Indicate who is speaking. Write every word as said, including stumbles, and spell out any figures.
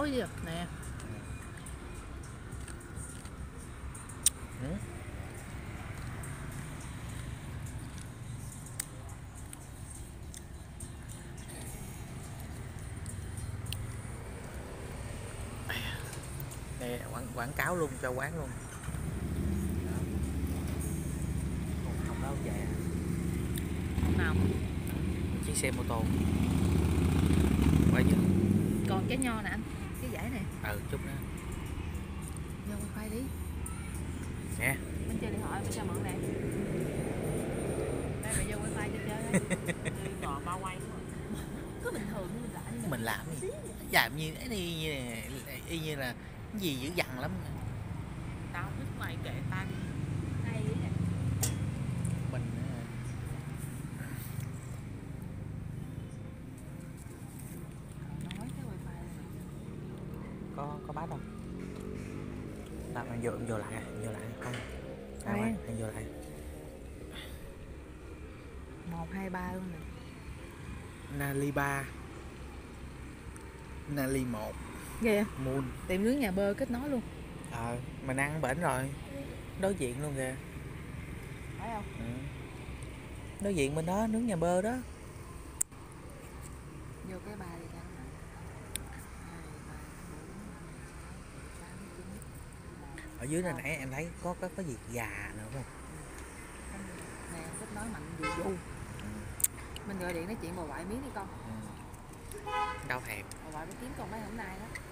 Speaker 1: lỗi đi nè.
Speaker 2: Ừ. Đây quảng, quảng cáo luôn cho quán luôn. Không đâu chạy
Speaker 1: Nào
Speaker 2: chiếc xe mô tô quay chưa?
Speaker 1: Còn trái nho nè anh, cái giải này.
Speaker 2: Ừ chút nữa
Speaker 1: Vô wifi đi
Speaker 2: nè.
Speaker 1: Mình chơi điện thoại mình cho mượn nè. Đây mày vô wifi cho chơi đấy. Còn bao quay cứ bình thường như mình lại.
Speaker 2: Mình làm gì làm như ấy đi như y như là cái gì dữ dằn lắm.
Speaker 1: Tao biết mày kệ ta đi. Hay vậy.
Speaker 2: Mình
Speaker 1: nói cái wifi này.
Speaker 2: có có bát không? Tao anh vô anh vô lại anh vô lại không? Tao
Speaker 1: Nè.
Speaker 2: anh vô lại.
Speaker 1: Một hai ba luôn nè.
Speaker 2: Nali ba, Nali một.
Speaker 1: Ghê.
Speaker 2: Moon.
Speaker 1: Tiệm nướng nhà bơ kết nối luôn.
Speaker 2: Ờ, mình ăn bển rồi. Đối diện luôn kìa.
Speaker 1: Phải không?
Speaker 2: Ừ. Đối diện bên đó nướng nhà bơ đó.
Speaker 1: Vô cái ba đi cho anh.
Speaker 2: Ở dưới này nãy em thấy có có cái gì gà nữa không?
Speaker 1: Nè kết nối mạnh dù du.
Speaker 2: Ừ.
Speaker 1: Mình gọi điện nói chuyện bà ngoại miếng đi con.
Speaker 2: Ừ. Đâu thèm.
Speaker 1: Bà ngoại mới kiếm con mấy hôm nay đó.